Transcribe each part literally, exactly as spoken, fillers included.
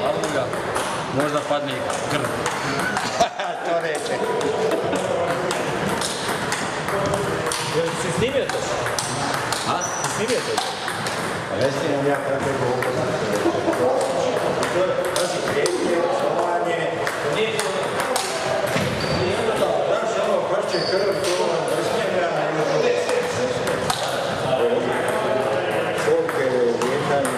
Albuga, možda padne i krv. To neće. Jel si snimio to? A? Si snimio to? Pa ne snimam ja kako je ovo. Pazi, kretnje, psovanje. Nije to. Daš ono parče krv, to ne smijem ja. Kolke, vjetanje.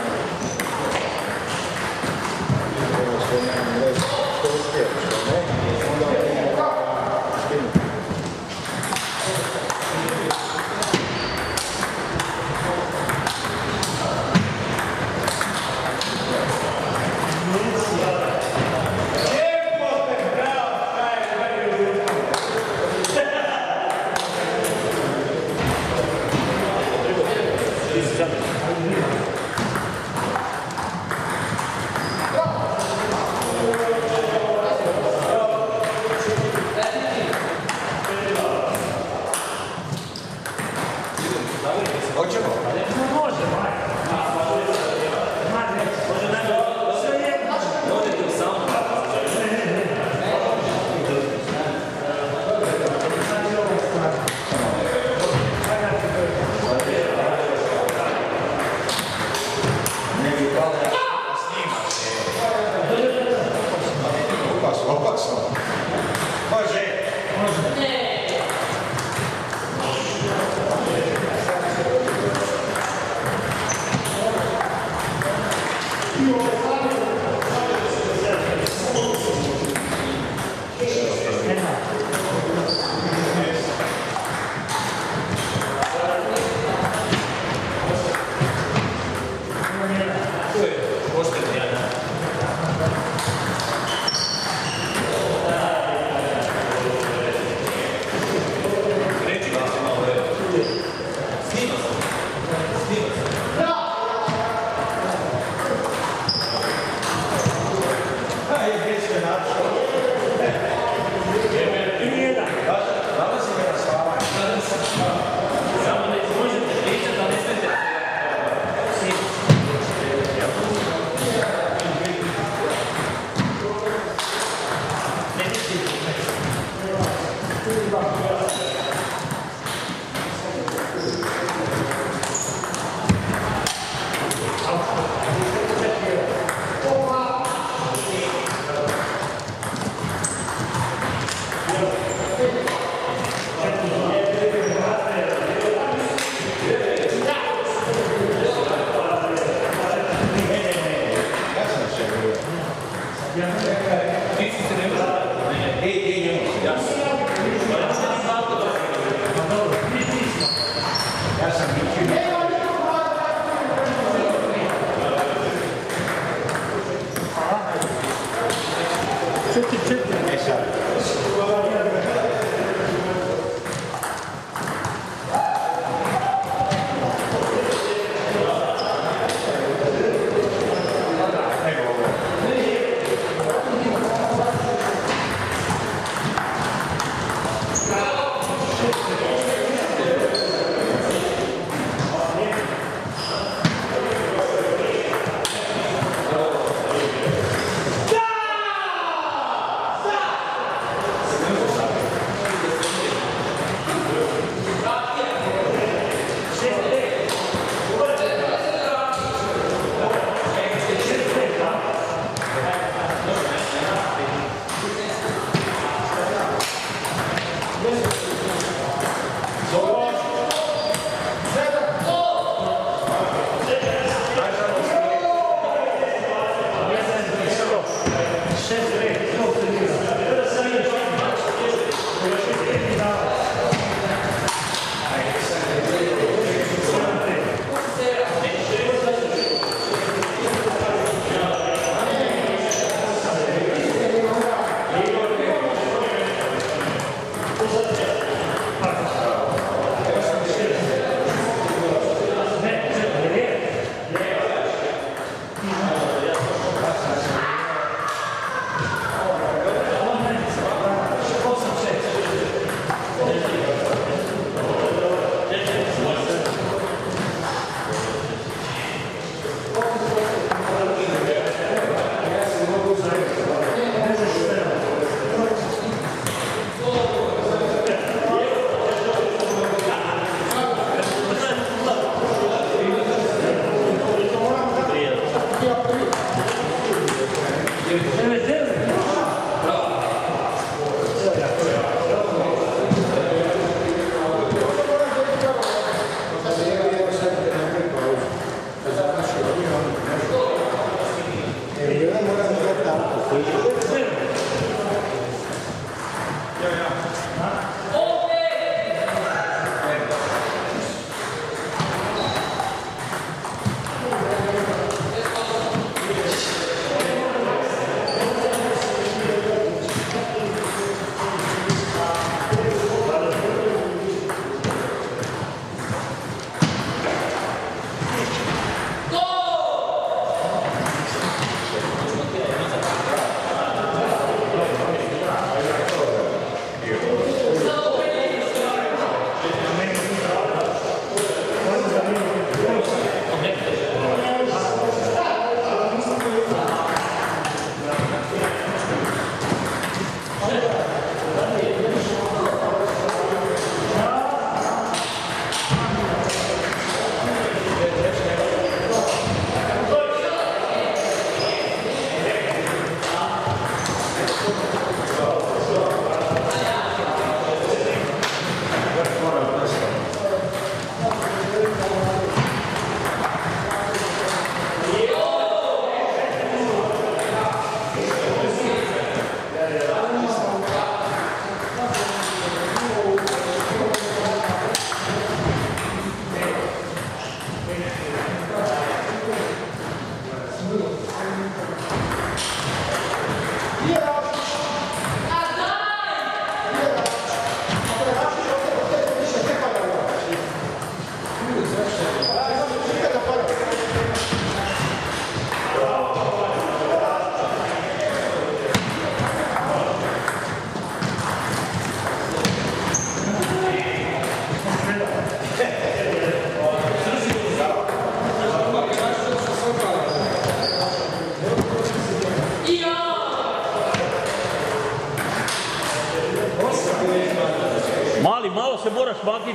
Što ne, što uspije, što ne. Onda skinu. Lijepo ste,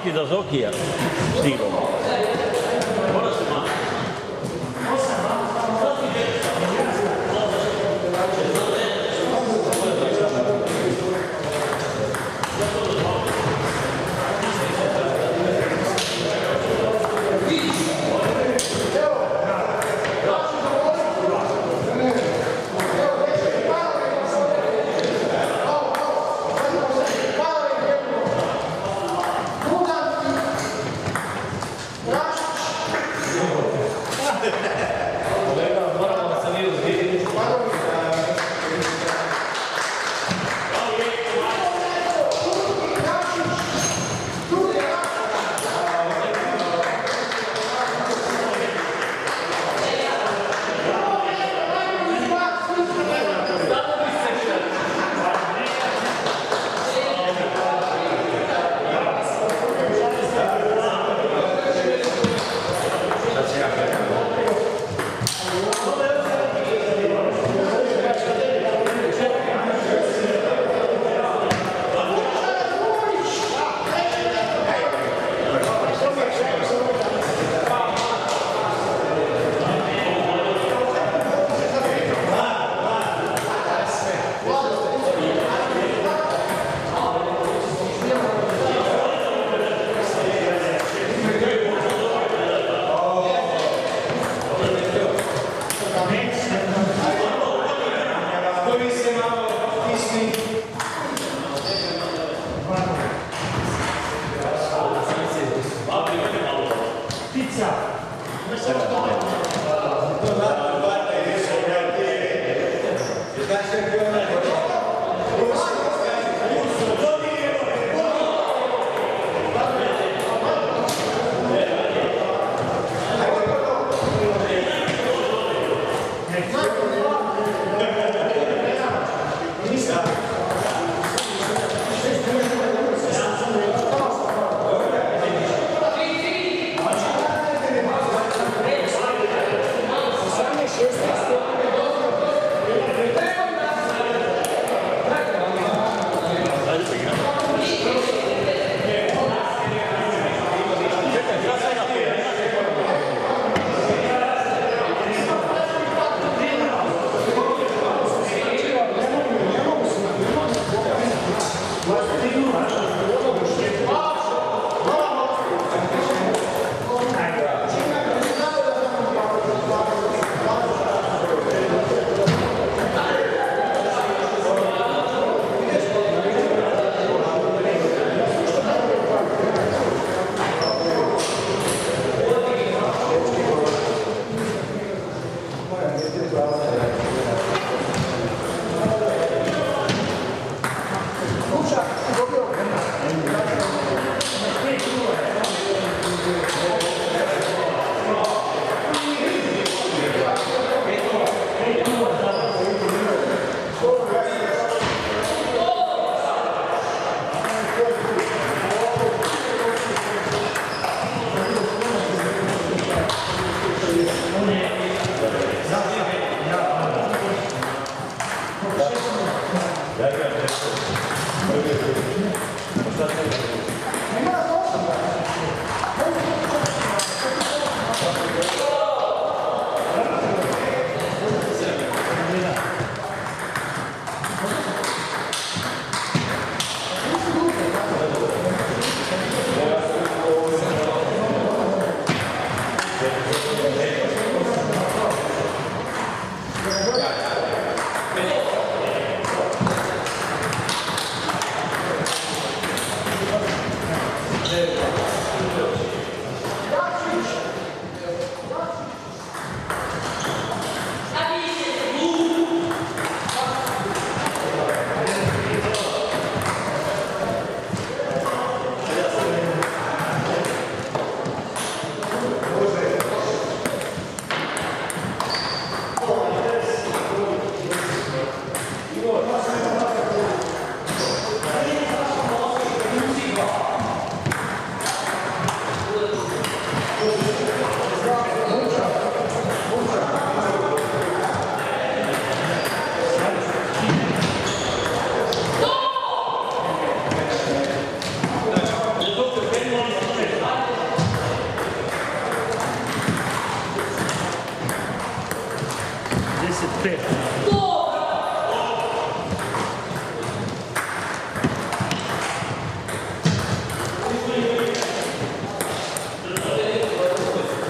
Miki do Zokija stigao.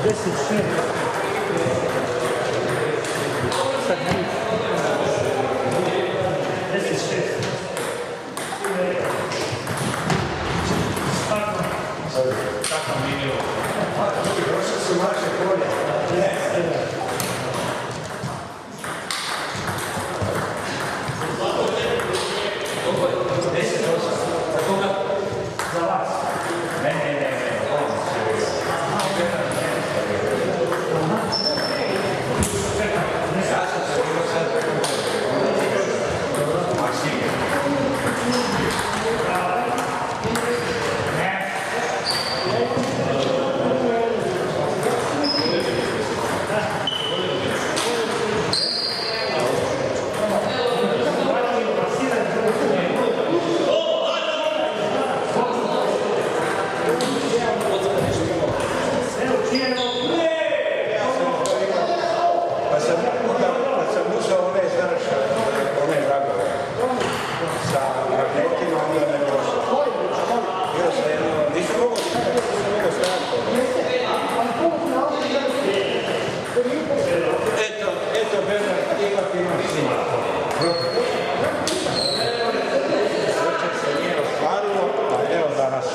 deset šest. Sad ne vidim. deset šest. Kakav minimum? Došli su naše polje. Za vas. Ne, ne, ne, ne. Ja sam se bilo sad Maksimir. Pa sam uzao one, znaš, one vragove sa magnetima, onda ne može. Bio sam jedno, nisam mogo stajati, nisam mogo stajati. Eto, eto, Bernard, ipak imam sima. Sreće se nije ostvarilo, a evo danas.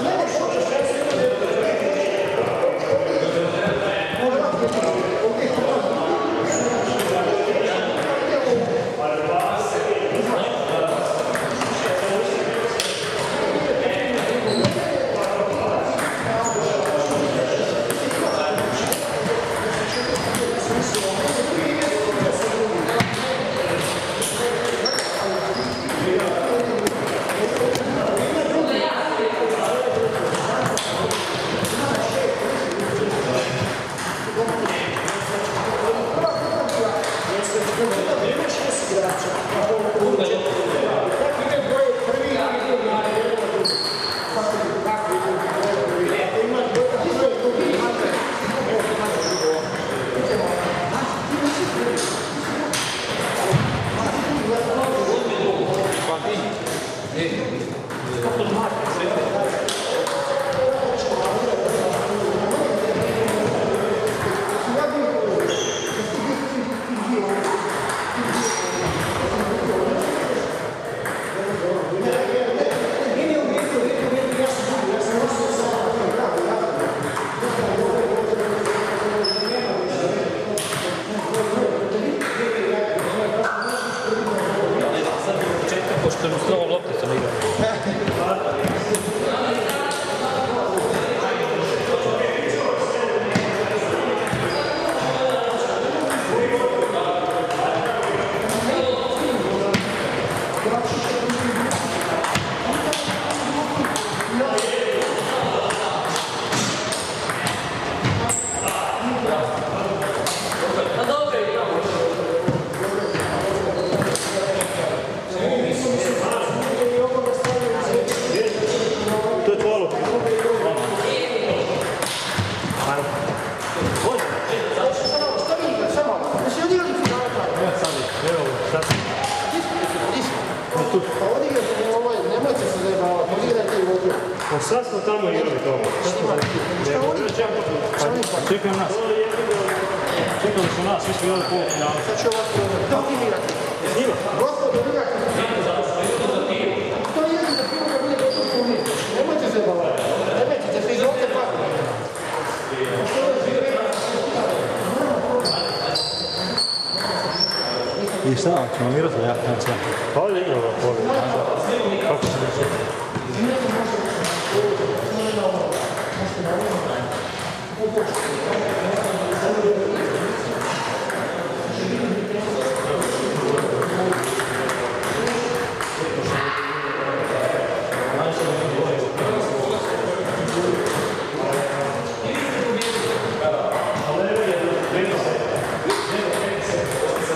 Pošto mi s novom lopticom igra. To je tvoja loptica. Evo, sad. Pa sad smo tamo igrali tamo. Čekaj nas. Čekali su nas, svi smo igrali polufinale. Sad ću ovako dominirati. S njima? Gospodo, igrati. To je jedno za pivo kad bude gotovo turnir. Nemojte se bavati. Nemojte se iz ovdje pati. I šta, ćemo mirati, ja nemam sve. Pa ovdje igrao ga poli. Kako se ne sve?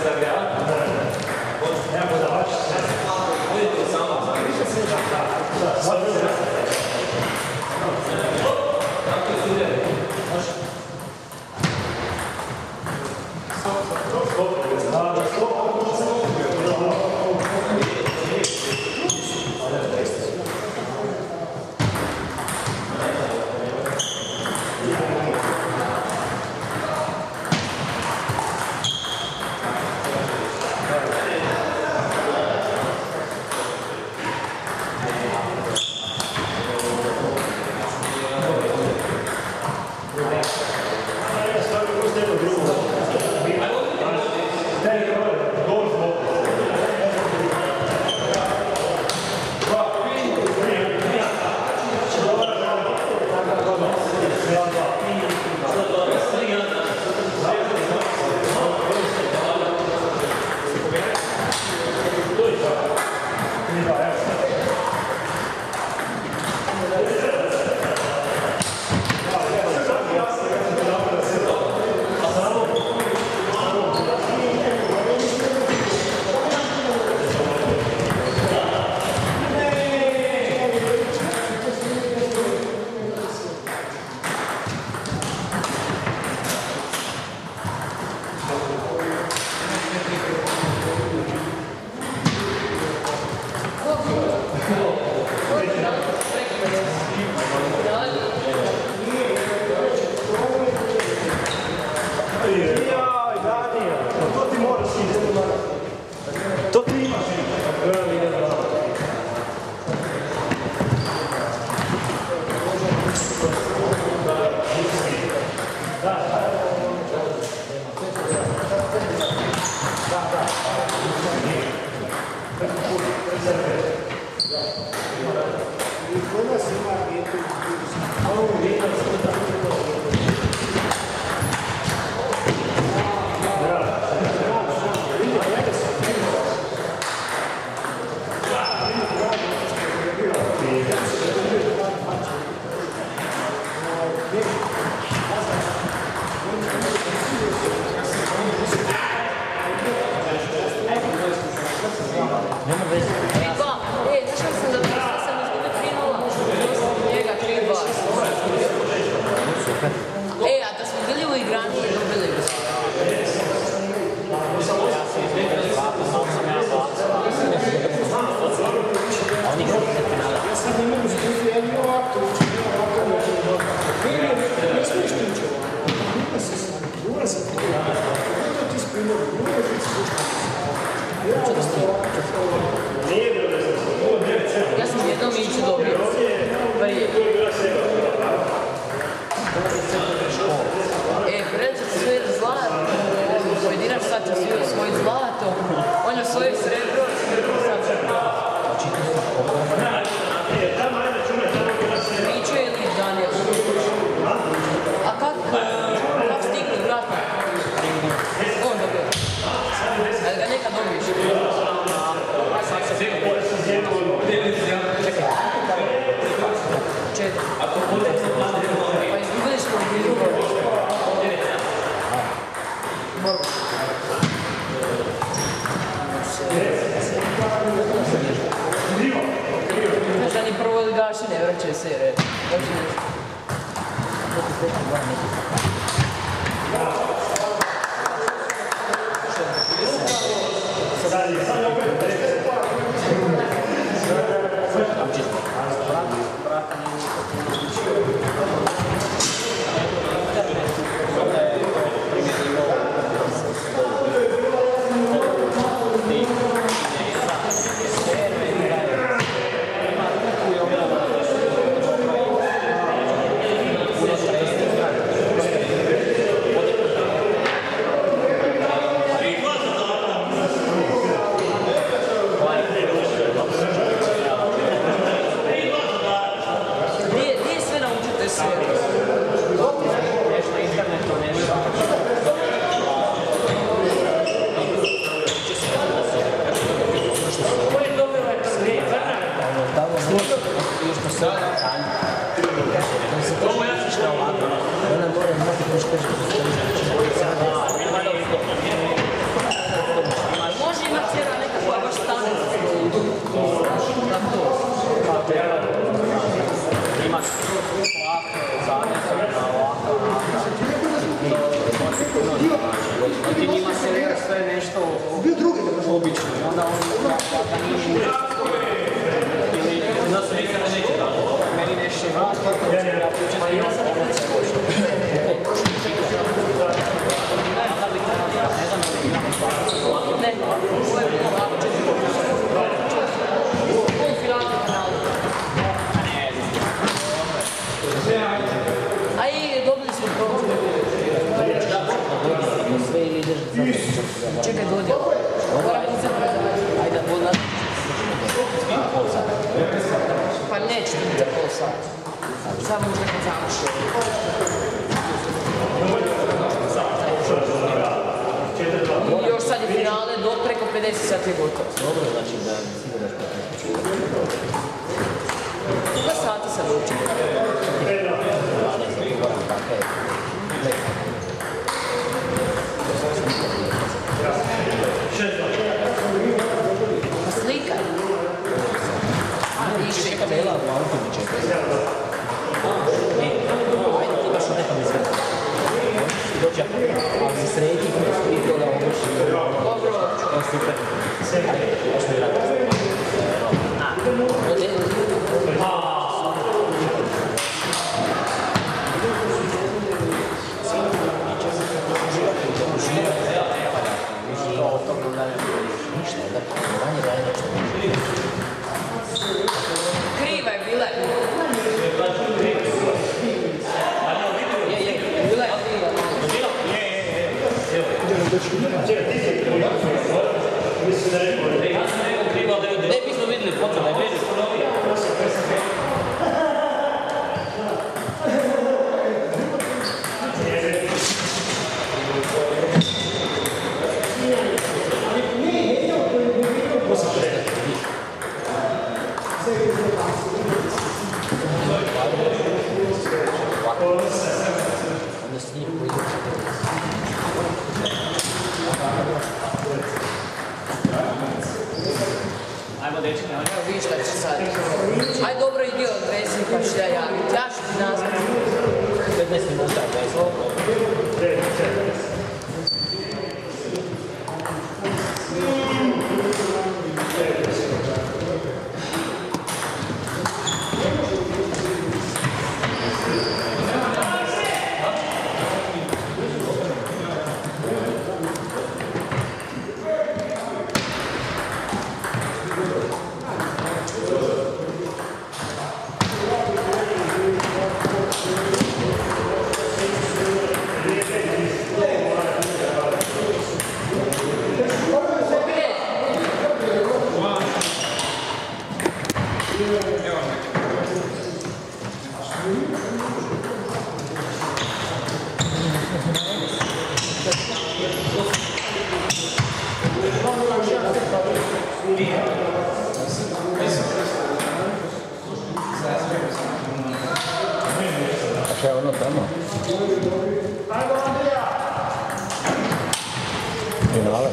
Samo. E, Fred će sve zlato, pojedinač sad će svi osvojiti zlato, on je osvojio srebro, Mićo ili Daniel. A kak, kak stigli vrata? On dobio. Ali ga neka dobiš. Čekaj. Četiri. Pa izgubili smo u blizu gore. Znaš da ni prvoligaši ne vraćaju serije. Može imati jedna nekakva baš stanica. Imaš ovakve zavese, ovakve, ovakve. Ti njima se vera sve nešto obično. Onda on da nije ili da se nikada neće tako. Meni neće vratiti, ja pričati ima sam pomoć se hoće. Ne, ovo je bilo ovako četiri. Polufinalni finale. A i dobili smo prvo. Čekaj, dođe. Moram uzeti prezavati. Ajde, bol nas. Pa neću ti za pol sata. Samo možda kad završi. I još sad je finale, do preko pedeset sati je gotovo. Dobro, znači da sigurno što Dva sata sam učin. Slika. Više je Bela u auto mi čeka. Ajde ti baš nekam izgleda. Dođe, ali se sredi i to da obuši. dobro. To je super. Ajde, još mi radi. Kriva je bila. Je, je, bila je kriva. Ne, mi smo vidjeli foto, ne beži. Onda s njim koji Ajmo, dečki, ajmo. Evo vidiš šta će sad. Aj dobro, idi od Vesni pa ću ja javiti. Ja ću ti nazvati. petnaest minuta, je ono tamo? Finale.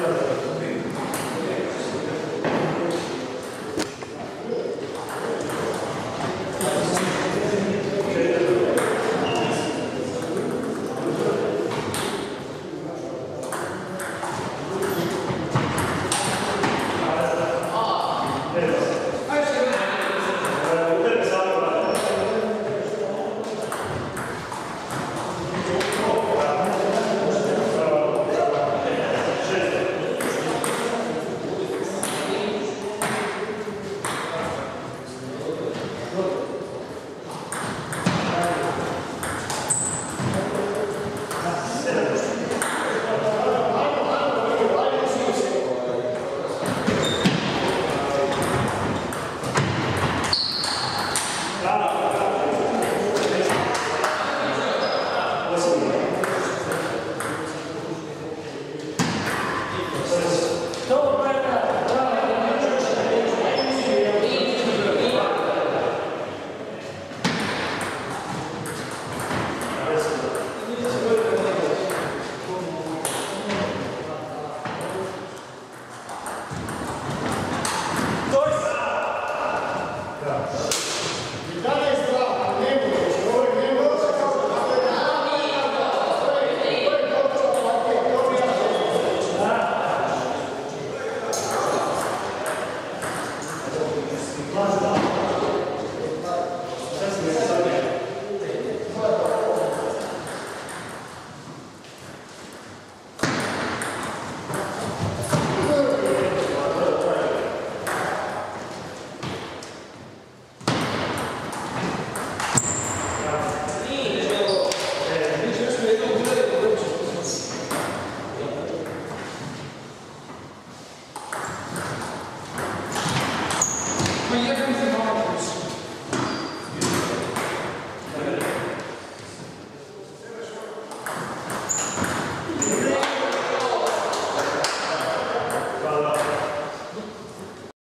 Поехали.